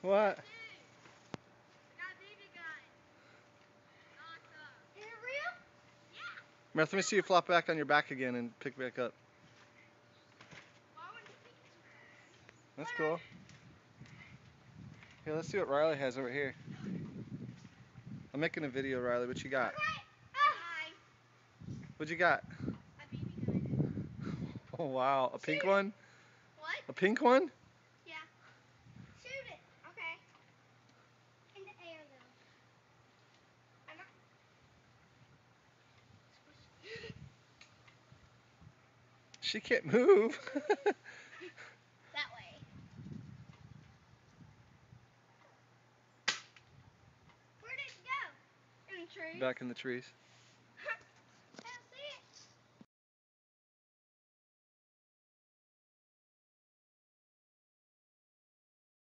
What? Let me see you flop back on your back again and pick back up. That's cool. Here, let's see what Riley has over here. I'm making a video, Riley. What you got? What you got? A BB gun. Oh, wow. A pink one? What? A pink one? Yeah. Shoot it. Okay. In the air, though. I'm not... She can't move. That way. Where did it go? In the trees. Back in the trees.